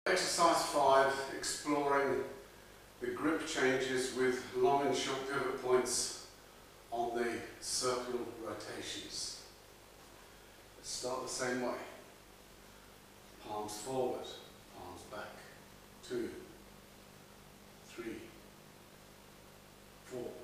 Exercise 5, exploring the grip changes with long and short pivot points on the circle rotations. Let's start the same way. Palms forward, palms back. 2, 3, 4.